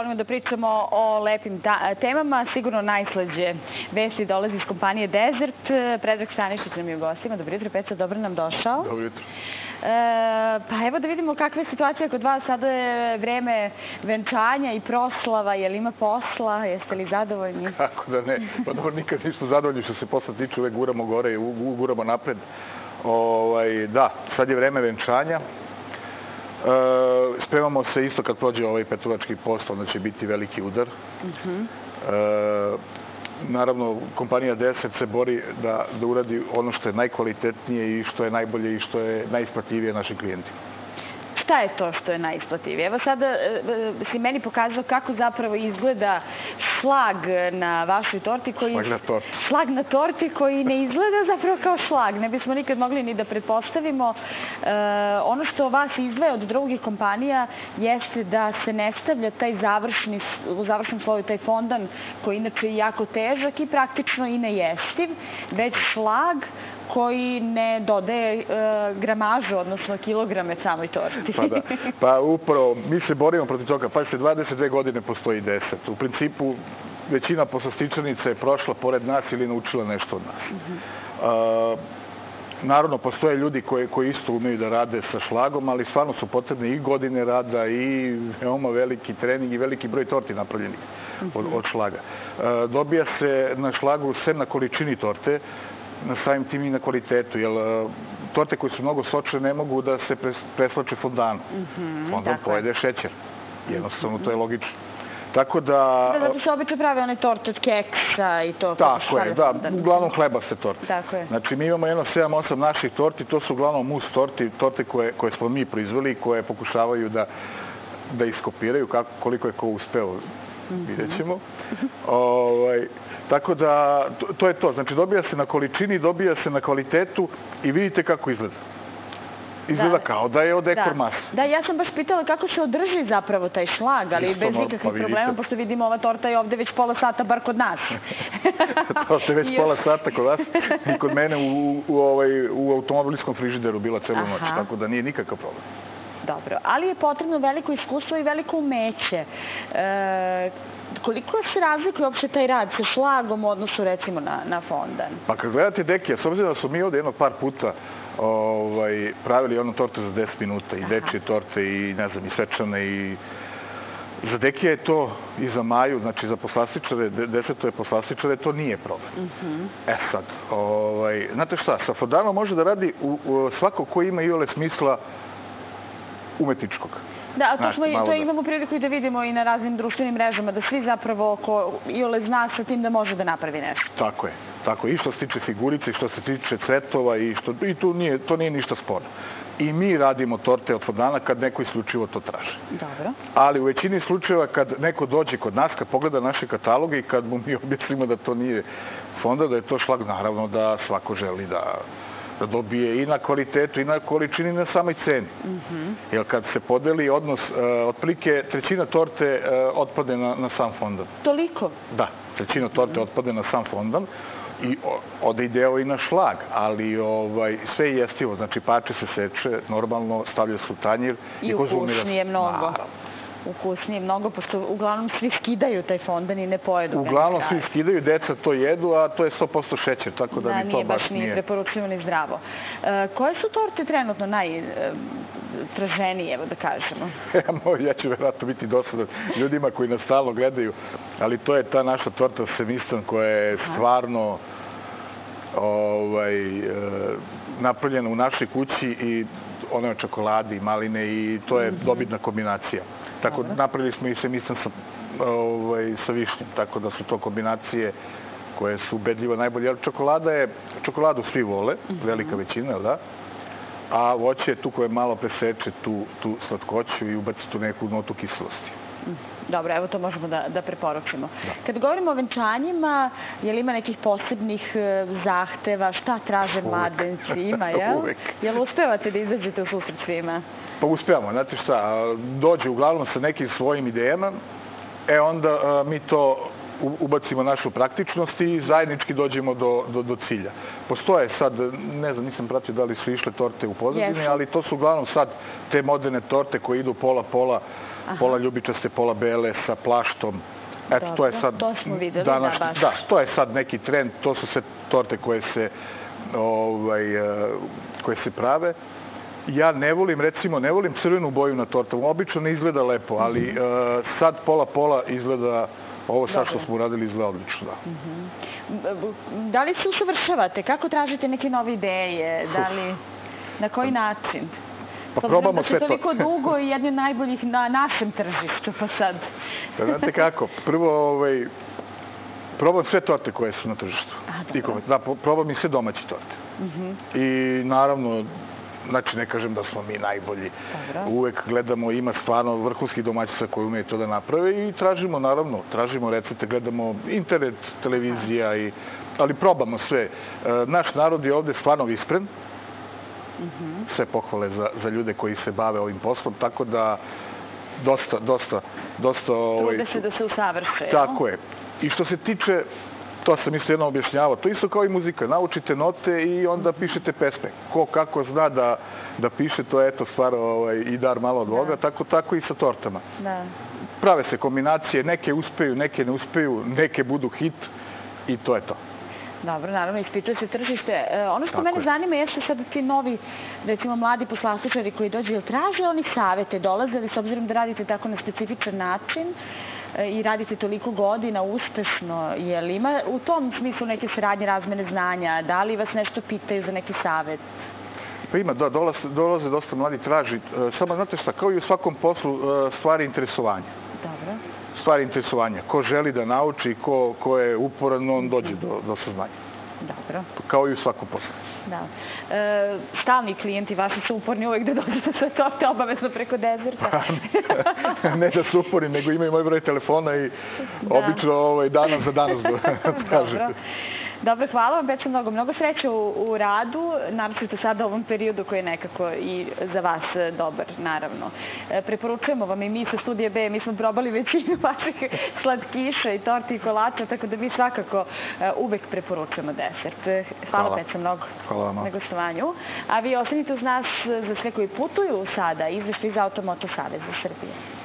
volimo da pričamo o lepim temama. Sigurno najslađe vesti dolazi iz kompanije Desert. Predrag Stanišić nam je u gostima. Dobro jutro, Peca, dobro nam došao. Dobro jutro. Pa evo da vidimo kakva je situacija kod vas. Sada je vreme venčanja i proslava. Je li ima posla? Jeste li zadovoljni? Kako da ne. Pa dobro, nikad nismo zadovoljni što se posla tiče. Uvek guramo gore i guramo napred. Da, sad je vreme venčanja. Spremamo se isto kad prođe ovaj petrovački post, onda će biti veliki udar. Naravno, kompanija Desert se bori da uradi ono što je najkvalitetnije i što je najbolje i što je najisplativije našim klijentima. Šta je to što je najisplativije? Evo sada si meni pokazao kako zapravo izgleda šlag na vašoj torti. Šlag na torti koji ne izgleda zapravo kao šlag. Ne bismo nikad mogli ni da pretpostavimo. Ono što vas izdvaja od drugih kompanija jeste da se ne stavlja taj u završnom sloju taj fondan koji inače je jako težak i praktično i nejestiv, već šlag koji ne dodaje gramažu, odnosno kilograme samoj torti. Pa upravo, mi se borimo protiv toga. Pa se 22 godine postoji Desert. U principu, većina poslastičarnica je prošla pored nas ili naučila nešto od nas. Naravno, postoje ljudi koji isto umeju da rade sa šlagom, ali stvarno su potrebne i godine rada i veoma veliki trening i veliki broj torti napravljenih od šlaga. Dobija se na šlagu sem na količini torte, na samim tim i na kvalitetu, jer torte koje su mnogo sočne ne mogu da se preslače fondanom. Fondan pojede šećer. Jednostavno, to je logično. Tako da... Zato se obično prave one torte od keksa i to. Tako je, da. Uglavnom hlebaste torte. Tako je. Znači, mi imamo 7-8 naših torti, to su uglavnom mus torti, torte koje smo mi proizveli i koje pokušavaju da iskopiraju koliko je ko uspeo, vidjet ćemo. Tako da, to je to. Znači, dobija se na količini, dobija se na kvalitetu i vidite kako izgleda. Izgleda kao da je od ekor masa. Da, ja sam baš pitala kako se održi zapravo taj šlag, ali bez nikakvih problema, pošto vidimo ova torta je ovde već pola sata, bar kod nas. To se već pola sata kod vas i kod mene u automobilskom frižideru bila celu noć, tako da nije nikakav problem. Dobro, ali je potrebno veliko iskustvo i veliko umeće. Koliko se razlikuje uopšte taj rad sa šlagom u odnosu recimo na fondan? Pa kad gledate Dekija, s obzirom da smo mi ovde jedno par puta pravili onu tortu za 10 minuta i dečje torte i ne znam i svečane i za Dekija je to i za Maju, znači za poslastičare, Desertove poslastičare, to nije problem. Sad, znate šta, sa fondanom može da radi svako ko ima iole smisla umetničkog. Da, to imamo priliku i da vidimo i na raznim društvenim mrežama, da svi zapravo ko iole zna sa tim da može da napravi nešto. Tako je. Tako je. I što se tiče figurice, i što se tiče cvetova, i to nije ništa sporno. I mi radimo torte od fondana kad neko isključivo to traži. Dobro. Ali u većini slučajeva kad neko dođe kod nas, kad pogleda naše kataloge i kad mu mi objasnimo da to nije fondan, da je to šlag, naravno da svako želi da dobije i na kvalitetu i na količini na samoj ceni. Jer kad se podeli odnos, otprilike trećina torte otpade na sam fondan. Toliko? Da, trećina torte otpade na sam fondan i ode i deo i na šlag, ali sve je jestivo. Znači, pače se seče, normalno stavlja se u tanjir i ukusnije mnogo. Ukusnije mnogo, pošto uglavnom svi skidaju taj fondan i ne pojedu. Uglavnom svi skidaju, deca to jedu, a to je 100% šećer, tako da mi to baš nije. Nije preporučivo ni zdravo. Koje su torte trenutno najtraženije, evo da kažemo? Ja ću verovatno biti dosadan ljudima koji nas stalno gledaju, ali to je ta naša torta Semistan koja je stvarno napravljena u našoj kući i ona je čokolade i maline i to je dobitna kombinacija. Tako napravili smo i Semistan sa višnjem, tako da su to kombinacije koje su ubedljivo najbolje. Jer čokoladu svi vole, velika većina, da? A voće je tu koje malo preseče tu slatkoću i ubaci tu neku notu kislosti. Dobro, evo to možemo da preporučimo. Kad govorimo o venčanjima, je li ima nekih posebnih zahteva? Šta traže mladenci? Ima, jel? Uvek. Jel uspevate da izađete u susret svima? Pa uspevamo, znate šta, dođe uglavnom sa nekim svojim idejama, onda mi to ubacimo našu praktičnost i zajednički dođemo do cilja. Postoje sad, ne znam, nisam pratio da li su išle torte u pozadini, ali to su uglavnom sad te moderne torte koje idu pola-pola pola ljubičaste, pola bele, sa plaštom. Eto, to je sad... To smo videli, da, baš. Da, to je sad neki trend, to su sve torte koje se prave. Ja ne volim crvenu boju na tortama. Obično ne izgleda lepo, ali sad pola izgleda, ovo sad što smo uradili izgleda odlično, da. Da li se usavršavate? Kako tražite neke nove ideje? Na koji način? Pa probamo sve to. Toliko dugo i jedni od najboljih na našem tržištu, pa sad. Znate kako, prvo probam sve torte koje su na tržištu. Da, probam i sve domaće torte. I naravno, znači ne kažem da smo mi najbolji. Uvek gledamo, ima stvarno vrhunskih domaćica koji umeju to da naprave i tražimo recepte, gledamo internet, televizija, ali probamo sve. Naš narod je ovde stvarno vispren. Sve pohvale za ljude koji se bave ovim poslom, tako da dosta... Trude se da se usavrše. Tako je. I što se tiče, to sam isto jednom objašnjavao, to isto kao i muzika. Naučite note i onda pišete pesme. Ko kako zna da piše, to je eto stvar i dar malo od Boga, tako i sa tortama. Prave se kombinacije, neke uspeju, neke ne uspeju, neke budu hit i to je to. Dobro, naravno, ispituje se tržište. Ono što mene zanima jeste sad ti novi, recimo, mladi poslastičari koji dođu, jel traže oni savete, dolaze li s obzirom da radite tako na specifičan način i radite toliko godina uspešno, je li ima u tom smislu neke saradnje, razmene znanja, da li vas nešto pitaju za neki savet? Pa ima, da, dolaze dosta mladi traži. Samo, znate šta, kao i u svakom poslu, stvari interesovanja. Dobro. Stvari interesovanja. Ko želi da nauči, ko je uporan, on dođe do saznanja. Dobro. Kao i u svakom poslu. Da. Stalni klijenti vaši su uporni uvek da dođete sve torte obavezno preko dezerta. Ne da su uporni, nego imaju moj broj telefona i obično danas za danas tražite. Dobro, hvala vam, Beca, mnogo sreće u radu, naročito sada u ovom periodu koji je nekako i za vas dobar, naravno. Preporučujemo vam i mi sa Studija B, mi smo probali većinu vaših slatkiša i torti i kolača, tako da mi svakako uvek preporučujemo desert. Hvala, Beca, mnogo na gostovanju. A vi ostanite uz nas za sve koji putuju sada, izveštaj iz Automoto Saveza Srbije.